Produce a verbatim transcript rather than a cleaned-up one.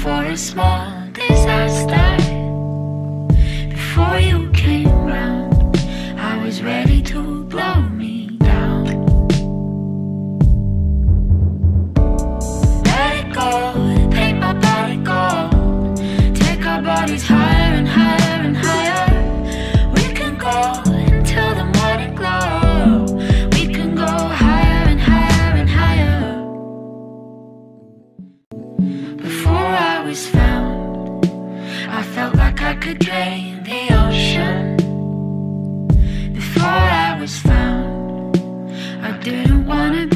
for a small disaster. Before you came round, I was ready to blow me down. Let it go, paint my body gold. Take our bodies higher and higher and higher. We can go until the morning glow. We can go higher and higher and higher. Before I was found, I felt like I could drain the ocean. Before I was found, I didn't wanna